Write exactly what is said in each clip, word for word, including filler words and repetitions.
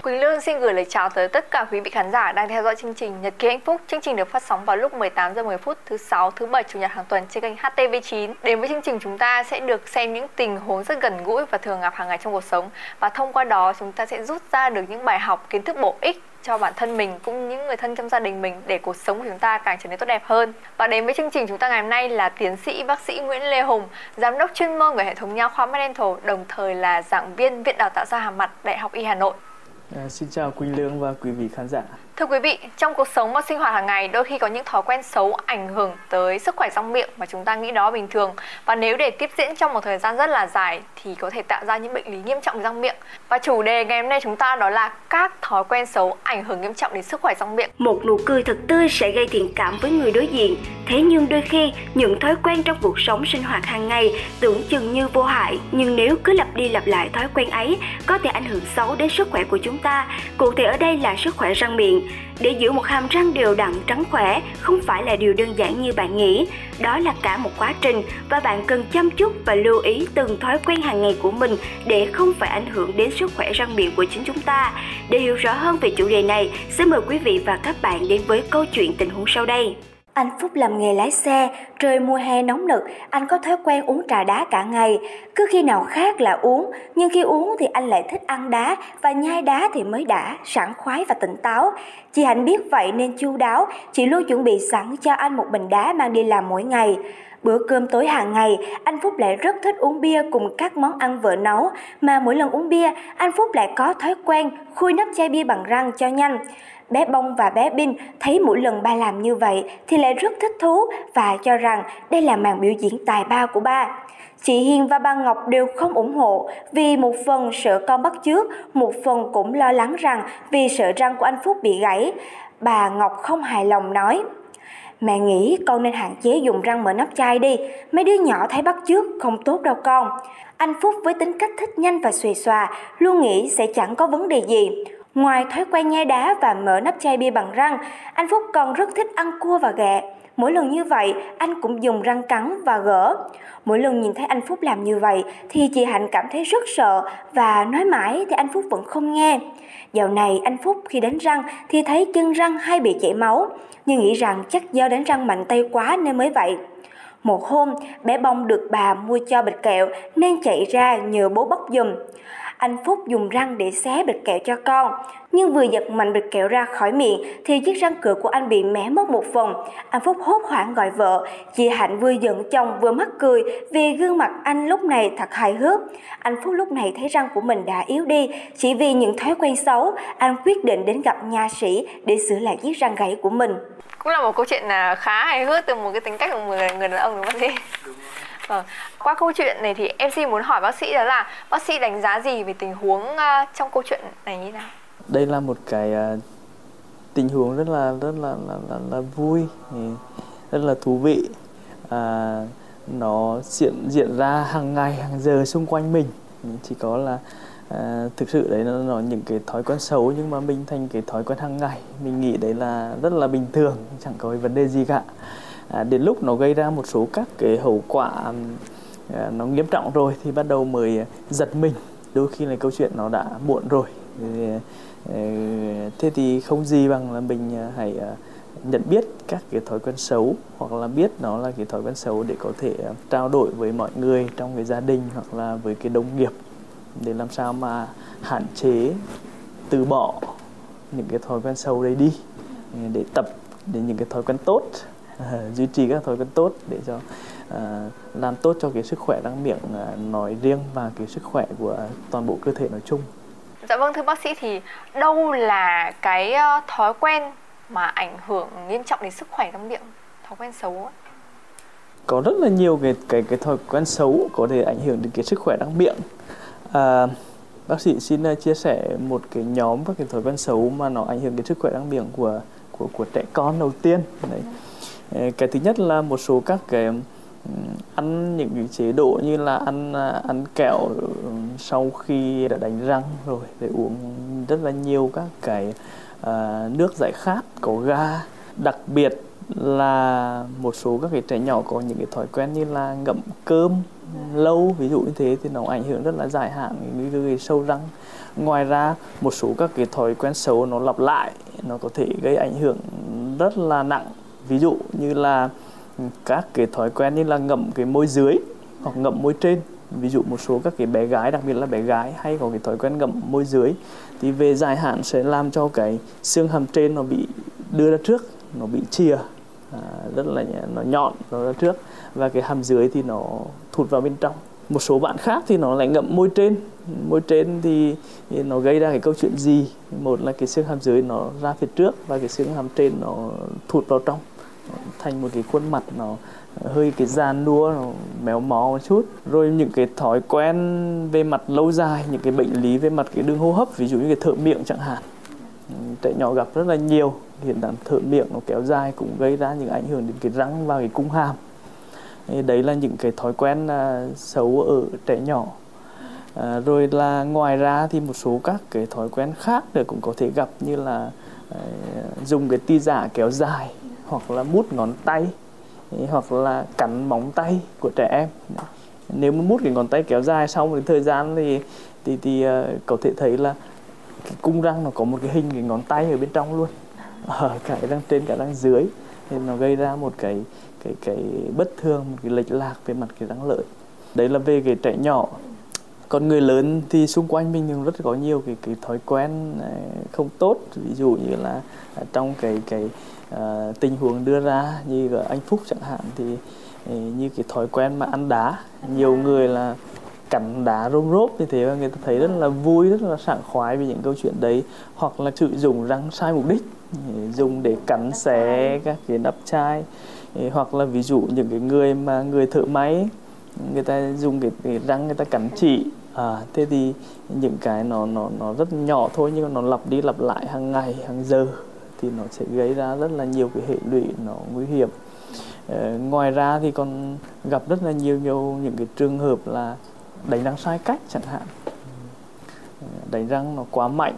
Quỳnh Lương xin gửi lời chào tới tất cả quý vị khán giả đang theo dõi chương trình Nhật ký hạnh phúc. Chương trình được phát sóng vào lúc mười tám giờ mười phút thứ sáu, thứ bảy, chủ nhật hàng tuần trên kênh H T V chín. Đến với chương trình, chúng ta sẽ được xem những tình huống rất gần gũi và thường gặp hàng ngày trong cuộc sống, và thông qua đó chúng ta sẽ rút ra được những bài học, kiến thức bổ ích cho bản thân mình cũng như những người thân trong gia đình mình để cuộc sống của chúng ta càng trở nên tốt đẹp hơn. Và đến với chương trình chúng ta ngày hôm nay là tiến sĩ bác sĩ Nguyễn Lê Hùng, giám đốc chuyên môn của hệ thống nha khoa Meddental, đồng thời là giảng viên Viện Đào tạo da hàm mặt Đại học Y Hà Nội. À, xin chào Quỳnh Lương và quý vị khán giả. Thưa quý vị, trong cuộc sống và sinh hoạt hàng ngày đôi khi có những thói quen xấu ảnh hưởng tới sức khỏe răng miệng mà chúng ta nghĩ đó bình thường. Và nếu để tiếp diễn trong một thời gian rất là dài thì có thể tạo ra những bệnh lý nghiêm trọng răng miệng. Và chủ đề ngày hôm nay chúng ta đó là các thói quen xấu ảnh hưởng nghiêm trọng đến sức khỏe răng miệng. Một nụ cười thật tươi sẽ gây thiện cảm với người đối diện. Thế nhưng đôi khi những thói quen trong cuộc sống sinh hoạt hàng ngày tưởng chừng như vô hại, nhưng nếu cứ lặp đi lặp lại thói quen ấy có thể ảnh hưởng xấu đến sức khỏe của chúng ta. Cụ thể ở đây là sức khỏe răng miệng. Để giữ một hàm răng đều đặn trắng khỏe không phải là điều đơn giản như bạn nghĩ. Đó là cả một quá trình và bạn cần chăm chút và lưu ý từng thói quen hàng ngày của mình để không phải ảnh hưởng đến sức khỏe răng miệng của chính chúng ta. Để hiểu rõ hơn về chủ đề này, xin mời quý vị và các bạn đến với câu chuyện tình huống sau đây. Anh Phúc làm nghề lái xe, trời mùa hè nóng nực, anh có thói quen uống trà đá cả ngày. Cứ khi nào khát là uống, nhưng khi uống thì anh lại thích ăn đá và nhai đá thì mới đã, sảng khoái và tỉnh táo. Chị Hạnh biết vậy nên chu đáo, chị luôn chuẩn bị sẵn cho anh một bình đá mang đi làm mỗi ngày. Bữa cơm tối hàng ngày, anh Phúc lại rất thích uống bia cùng các món ăn vợ nấu, mà mỗi lần uống bia, anh Phúc lại có thói quen khui nắp chai bia bằng răng cho nhanh. Bé Bông và bé Bin thấy mỗi lần ba làm như vậy thì lại rất thích thú và cho rằng đây là màn biểu diễn tài ba của ba. Chị Hiền và bà Ngọc đều không ủng hộ vì một phần sợ con bắt chước, một phần cũng lo lắng rằng vì sợ răng của anh Phúc bị gãy. Bà Ngọc không hài lòng nói: "Mẹ nghĩ con nên hạn chế dùng răng mở nắp chai đi, mấy đứa nhỏ thấy bắt chước không tốt đâu con." Anh Phúc với tính cách thích nhanh và xuề xòa luôn nghĩ sẽ chẳng có vấn đề gì. Ngoài thói quen nhai đá và mở nắp chai bia bằng răng, anh Phúc còn rất thích ăn cua và ghẹ. Mỗi lần như vậy, anh cũng dùng răng cắn và gỡ. Mỗi lần nhìn thấy anh Phúc làm như vậy thì chị Hạnh cảm thấy rất sợ và nói mãi thì anh Phúc vẫn không nghe. Dạo này anh Phúc khi đánh răng thì thấy chân răng hay bị chảy máu, nhưng nghĩ rằng chắc do đánh răng mạnh tay quá nên mới vậy. Một hôm, bé Bông được bà mua cho bịch kẹo nên chạy ra nhờ bố bóc giùm. Anh Phúc dùng răng để xé bịch kẹo cho con, nhưng vừa giật mạnh bịch kẹo ra khỏi miệng thì chiếc răng cửa của anh bị mé mất một phần. Anh Phúc hốt hoảng gọi vợ. Chị Hạnh vừa giận chồng vừa mắc cười vì gương mặt anh lúc này thật hài hước. Anh Phúc lúc này thấy răng của mình đã yếu đi. Chỉ vì những thói quen xấu, anh quyết định đến gặp nha sĩ để sửa lại chiếc răng gãy của mình. Cũng là một câu chuyện khá hài hước từ một cái tính cách của một người đàn ông, đúng không bác sĩ? Vâng. Qua câu chuyện này thì em xin muốn hỏi bác sĩ đó là bác sĩ đánh giá gì về tình huống uh, trong câu chuyện này như thế nào? Đây là một cái uh, tình huống rất là rất là là, là, là vui, rất là thú vị. À, nó diễn diễn ra hàng ngày hàng giờ xung quanh mình. Chỉ có là à, thực sự đấy nó, nó những cái thói quen xấu nhưng mà mình thành cái thói quen hàng ngày. Mình nghĩ đấy là rất là bình thường, chẳng có cái vấn đề gì cả. À, đến lúc nó gây ra một số các cái hậu quả à, nó nghiêm trọng rồi thì bắt đầu mới giật mình. Đôi khi là câu chuyện nó đã muộn rồi. Thì, à, thế thì không gì bằng là mình hãy à, nhận biết các cái thói quen xấu, hoặc là biết nó là cái thói quen xấu để có thể à, trao đổi với mọi người trong cái gia đình hoặc là với cái đồng nghiệp, để làm sao mà hạn chế, từ bỏ những cái thói quen xấu đấy đi, để tập đến những cái thói quen tốt. À, duy trì các thói quen tốt để cho à, làm tốt cho cái sức khỏe răng miệng à, nói riêng và cái sức khỏe của toàn bộ cơ thể nói chung. Dạ vâng, thưa bác sĩ, thì đâu là cái thói quen mà ảnh hưởng nghiêm trọng đến sức khỏe răng miệng, thói quen xấu ấy? Có rất là nhiều cái cái cái thói quen xấu có thể ảnh hưởng đến cái sức khỏe răng miệng. À, bác sĩ xin chia sẻ một cái nhóm các cái thói quen xấu mà nó ảnh hưởng đến sức khỏe răng miệng của của của trẻ con đầu tiên. Đấy. Cái thứ nhất là một số các cái ăn những cái chế độ như là ăn ăn kẹo sau khi đã đánh răng rồi, để uống rất là nhiều các cái uh, nước giải khát có ga. Đặc biệt là một số các cái trẻ nhỏ có những cái thói quen như là ngậm cơm lâu, ví dụ như thế thì nó ảnh hưởng rất là dài hạn nguy cơ gây sâu răng. Ngoài ra một số các cái thói quen xấu nó lặp lại nó có thể gây ảnh hưởng rất là nặng, ví dụ như là các cái thói quen như là ngậm cái môi dưới hoặc ngậm môi trên. Ví dụ một số các cái bé gái, đặc biệt là bé gái hay có cái thói quen ngậm môi dưới thì về dài hạn sẽ làm cho cái xương hàm trên nó bị đưa ra trước, nó bị chìa, à, rất là nó nhọn nó ra trước, và cái hàm dưới thì nó thụt vào bên trong. Một số bạn khác thì nó lại ngậm môi trên. Môi trên thì, thì nó gây ra cái câu chuyện gì? Một là cái xương hàm dưới nó ra phía trước và cái xương hàm trên nó thụt vào trong, nó thành một cái khuôn mặt nó hơi cái giàn nua, nó méo mó một chút. Rồi những cái thói quen về mặt lâu dài, những cái bệnh lý về mặt cái đường hô hấp, ví dụ như cái thở miệng chẳng hạn, trẻ nhỏ gặp rất là nhiều. Hiện tượng thở miệng nó kéo dài cũng gây ra những ảnh hưởng đến cái răng và cái cung hàm. Đấy là những cái thói quen uh, xấu ở trẻ nhỏ. À, rồi là ngoài ra thì một số các cái thói quen khác nữa cũng có thể gặp, như là uh, dùng cái ti giả kéo dài, hoặc là mút ngón tay, hoặc là cắn móng tay của trẻ em. Nếu mà mút cái ngón tay kéo dài sau một thời gian thì thì, thì uh, có thể thấy là cái cung răng nó có một cái hình cái ngón tay ở bên trong luôn, ở cả răng trên cả răng dưới, nên nó gây ra một cái cái cái bất thường, một cái lệch lạc về mặt cái răng lợi. Đấy là về cái trẻ nhỏ. Còn người lớn thì xung quanh mình cũng rất có nhiều cái cái thói quen không tốt, ví dụ như là trong cái cái uh, tình huống đưa ra như ở anh Phúc chẳng hạn, thì như cái thói quen mà ăn đá, nhiều người là cắn đá rôm rốp như thế và người ta thấy rất là vui, rất là sảng khoái vì những câu chuyện đấy. Hoặc là sử dụng răng sai mục đích, dùng để cắn xé các cái nắp chai. Hoặc là ví dụ những cái người mà người thợ máy, người ta dùng cái, cái răng người ta cắn chỉ. À, thế thì những cái nó nó nó rất nhỏ thôi, nhưng mà nó lặp đi lặp lại hàng ngày hàng giờ thì nó sẽ gây ra rất là nhiều cái hệ lụy nó nguy hiểm. Ờ, ngoài ra thì còn gặp rất là nhiều nhiều những cái trường hợp là đánh răng sai cách chẳng hạn, đánh răng nó quá mạnh,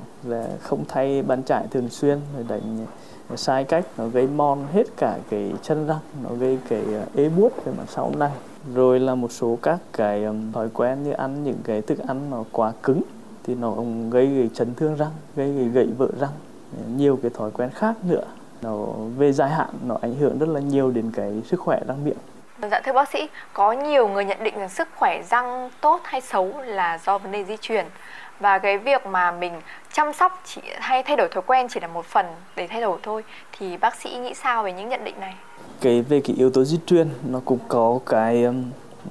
là không thay bàn chải thường xuyên, rồi đánh sai cách, nó gây mon hết cả cái chân răng, nó gây cái ế buốt về mặt sau này. Rồi là một số các cái thói quen như ăn những cái thức ăn nó quá cứng thì nó gây cái chấn thương răng, gây cái gãy vỡ răng, nhiều cái thói quen khác nữa. Nó về dài hạn nó ảnh hưởng rất là nhiều đến cái sức khỏe răng miệng. Dạ thưa bác sĩ, có nhiều người nhận định rằng sức khỏe răng tốt hay xấu là do vấn đề di truyền, và cái việc mà mình chăm sóc chỉ, hay thay đổi thói quen chỉ là một phần để thay đổi thôi, thì bác sĩ nghĩ sao về những nhận định này? Cái về cái yếu tố di truyền nó cũng có cái um,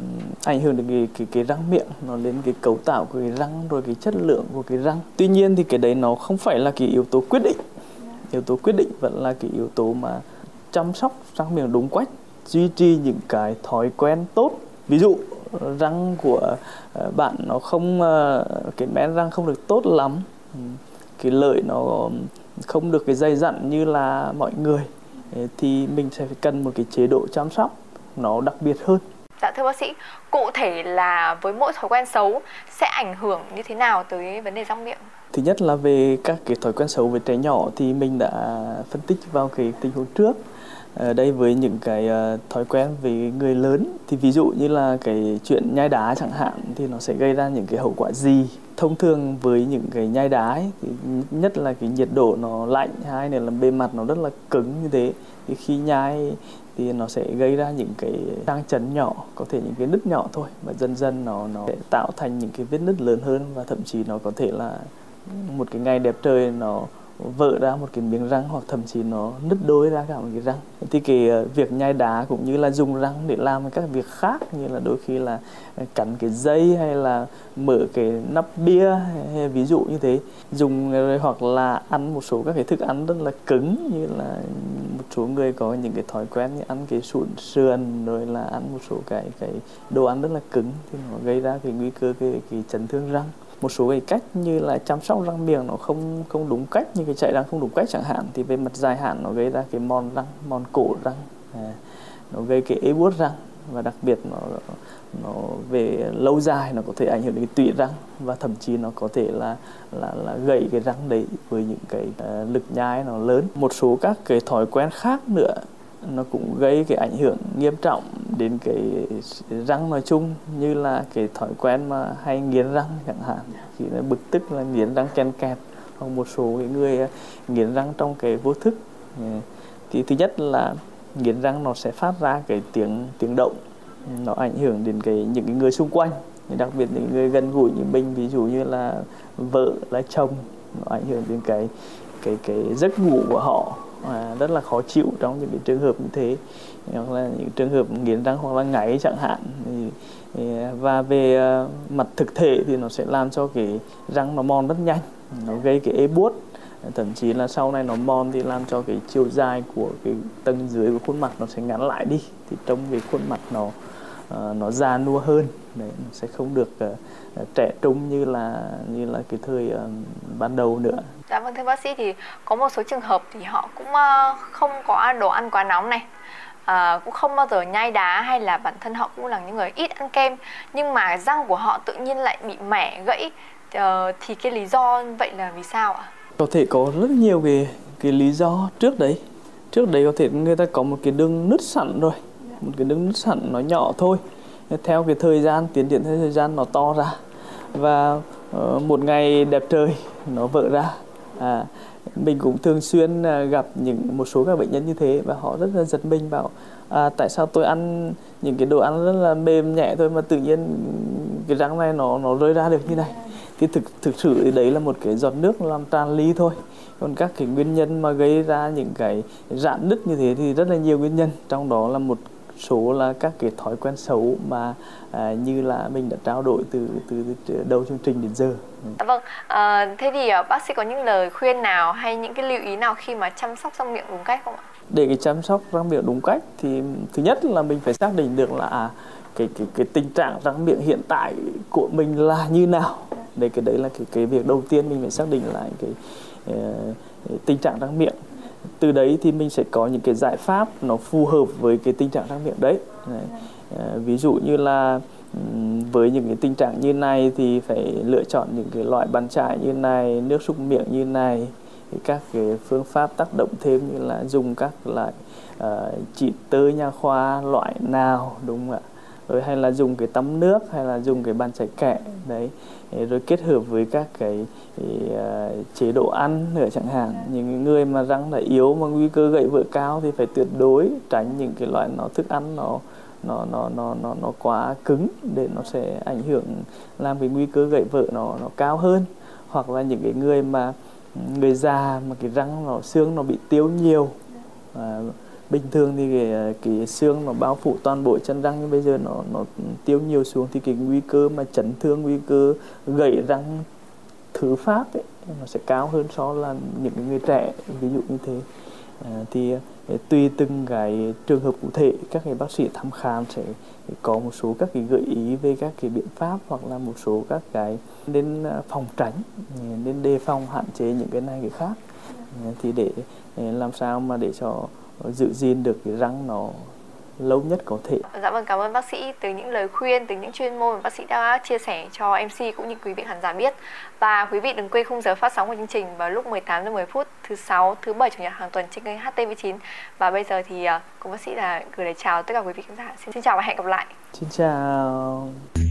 ảnh hưởng đến cái, cái, cái răng miệng, nó đến cái cấu tạo của cái răng, rồi cái chất lượng của cái răng. Tuy nhiên thì cái đấy nó không phải là cái yếu tố quyết định. Yếu tố quyết định vẫn là cái yếu tố mà chăm sóc răng miệng đúng cách, duy trì những cái thói quen tốt. Ví dụ răng của bạn nó không, cái men răng không được tốt lắm, cái lợi nó không được cái dày dặn như là mọi người, thì mình sẽ phải cần một cái chế độ chăm sóc nó đặc biệt hơn. Dạ thưa bác sĩ, cụ thể là với mỗi thói quen xấu sẽ ảnh hưởng như thế nào tới vấn đề răng miệng? Thứ nhất là về các cái thói quen xấu với trẻ nhỏ thì mình đã phân tích vào cái tình huống trước. Ở đây với những cái thói quen về người lớn thì ví dụ như là cái chuyện nhai đá chẳng hạn thì nó sẽ gây ra những cái hậu quả gì. Thông thường với những cái nhai đá ấy, thì nhất là cái nhiệt độ nó lạnh, hai nữa là bề mặt nó rất là cứng như thế, thì khi nhai thì nó sẽ gây ra những cái sang chấn nhỏ, có thể những cái nứt nhỏ thôi, và dần dần nó nó sẽ tạo thành những cái vết nứt lớn hơn, và thậm chí nó có thể là một cái ngày đẹp trời nó vỡ ra một cái miếng răng, hoặc thậm chí nó nứt đôi ra cả một cái răng. Thì cái việc nhai đá cũng như là dùng răng để làm các việc khác, như là đôi khi là cắn cái dây hay là mở cái nắp bia hay ví dụ như thế, dùng hoặc là ăn một số các cái thức ăn rất là cứng, như là một số người có những cái thói quen như ăn cái sụn sườn, rồi là ăn một số cái cái đồ ăn rất là cứng, thì nó gây ra cái nguy cơ cái, cái chấn thương răng. Một số cái cách như là chăm sóc răng miệng nó không không đúng cách, như cái chải răng không đúng cách chẳng hạn, thì về mặt dài hạn nó gây ra cái mòn răng, mòn cổ răng, à, nó gây cái ế buốt răng, và đặc biệt nó nó về lâu dài nó có thể ảnh hưởng đến cái tụy răng, và thậm chí nó có thể là là là gãy cái răng đấy với những cái uh, lực nhai nó lớn. Một số các cái thói quen khác nữa nó cũng gây cái ảnh hưởng nghiêm trọng đến cái răng nói chung, như là cái thói quen mà hay nghiến răng chẳng hạn, khi nó bực tức là nghiến răng ken kẹt, hoặc một số cái người nghiến răng trong cái vô thức. Thì thứ nhất là nghiến răng nó sẽ phát ra cái tiếng tiếng động, nó ảnh hưởng đến cái những cái người xung quanh, đặc biệt những người gần gũi như mình, ví dụ như là vợ, là chồng, nó ảnh hưởng đến cái cái cái giấc ngủ của họ, à, rất là khó chịu trong những cái trường hợp như thế, hoặc là những trường hợp nghiến răng hoặc là ngáy chẳng hạn. Thì, và về mặt thực thể thì nó sẽ làm cho cái răng nó mòn rất nhanh, nó gây cái ê buốt, thậm chí là sau này nó mòn thì làm cho cái chiều dài của cái tầng dưới của khuôn mặt nó sẽ ngắn lại đi, thì trông cái khuôn mặt nó uh, nó già nua hơn. Đấy, nó sẽ không được uh, trẻ trung như là như là cái thời uh, ban đầu nữa. Dạ vâng, thưa bác sĩ, thì có một số trường hợp thì họ cũng uh, không có đồ ăn quá nóng này, uh, cũng không bao giờ nhai đá, hay là bản thân họ cũng là những người ít ăn kem, nhưng mà răng của họ tự nhiên lại bị mẻ gãy, uh, thì cái lý do vậy là vì sao ạ? Có thể có rất nhiều cái cái lý do trước đấy. Trước đấy có thể người ta có một cái đường nứt sẵn rồi, một cái đường nứt sẵn nó nhỏ thôi. Theo cái thời gian tiến triển, theo thời gian nó to ra, và uh, một ngày đẹp trời nó vỡ ra. À, mình cũng thường xuyên uh, gặp những một số các bệnh nhân như thế, và họ rất là giật mình, bảo à, tại sao tôi ăn những cái đồ ăn rất là mềm nhẹ thôi mà tự nhiên cái răng này nó nó rơi ra được như này. Thì thực thực sự thì đấy là một cái giọt nước làm tràn ly thôi. Còn các cái nguyên nhân mà gây ra những cái rạn nứt như thế thì rất là nhiều nguyên nhân, trong đó là một số là các cái thói quen xấu mà à, như là mình đã trao đổi từ từ, từ đầu chương trình đến giờ. À, vâng, à, thế thì bác sĩ có những lời khuyên nào hay những cái lưu ý nào khi mà chăm sóc răng miệng đúng cách không ạ? Để cái chăm sóc răng miệng đúng cách thì thứ nhất là mình phải xác định được là cái cái cái tình trạng răng miệng hiện tại của mình là như nào. Để cái đấy là cái cái việc đầu tiên mình phải xác định lại cái uh, tình trạng răng miệng. Từ đấy thì mình sẽ có những cái giải pháp nó phù hợp với cái tình trạng răng miệng đấy. Đấy. Uh, ví dụ như là um, với những cái tình trạng như này thì phải lựa chọn những cái loại bàn chải như này, nước súc miệng như này, các cái phương pháp tác động thêm như là dùng các loại uh, trị tơ nha khoa loại nào, đúng không ạ? Rồi hay là dùng cái tắm nước, hay là dùng cái bàn chải kẽ đấy, rồi kết hợp với các cái, cái uh, chế độ ăn nữa chẳng hạn. Những người mà răng là yếu mà nguy cơ gãy vỡ cao thì phải tuyệt đối tránh những cái loại nó thức ăn nó nó nó nó nó nó quá cứng, để nó sẽ ảnh hưởng làm cái nguy cơ gãy vỡ nó nó cao hơn. Hoặc là những cái người mà người già mà cái răng nó xương nó bị tiêu nhiều, à, bình thường thì cái, cái xương nó bao phủ toàn bộ chân răng, nhưng bây giờ nó nó tiêu nhiều xuống thì cái nguy cơ mà chấn thương, nguy cơ gãy răng thứ phát ấy, nó sẽ cao hơn so là những người trẻ, ví dụ như thế. À, thì tùy từng cái trường hợp cụ thể, các cái bác sĩ thăm khám sẽ có một số các cái gợi ý về các cái biện pháp, hoặc là một số các cái nên phòng tránh, nên đề phòng hạn chế những cái này cái khác, thì để làm sao mà để cho giữ gìn được cái răng nó lâu nhất có thể. Dạ vâng, cảm ơn bác sĩ từ những lời khuyên, từ những chuyên môn mà bác sĩ đã chia sẻ cho em xê cũng như quý vị khán giả biết. Và quý vị đừng quên khung giờ phát sóng của chương trình vào lúc mười tám giờ mười phút thứ sáu, thứ bảy, chủ nhật hàng tuần trên kênh hát tê vê chín. Và bây giờ thì cùng bác sĩ là gửi lời chào tất cả quý vị khán giả. Xin chào và hẹn gặp lại. Xin chào.